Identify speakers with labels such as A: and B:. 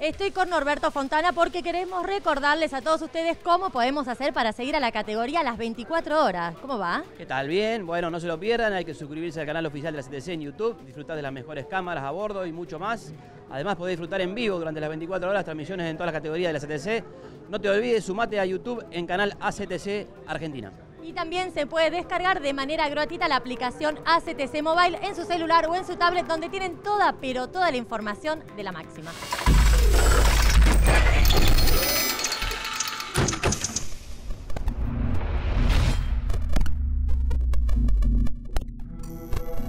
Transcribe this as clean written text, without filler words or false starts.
A: Estoy con Norberto Fontana porque queremos recordarles a todos ustedes cómo podemos hacer para seguir a la categoría las 24 horas. ¿Cómo va?
B: ¿Qué tal? Bien. Bueno, no se lo pierdan. Hay que suscribirse al canal oficial de la CTC en YouTube, disfrutar de las mejores cámaras a bordo y mucho más. Además, podés disfrutar en vivo durante las 24 horas transmisiones en todas las categorías de la CTC. No te olvides, sumate a YouTube en canal ACTC Argentina.
A: Y también se puede descargar de manera gratuita la aplicación ACTC Mobile en su celular o en su tablet, donde tienen toda, pero toda la información de la máxima.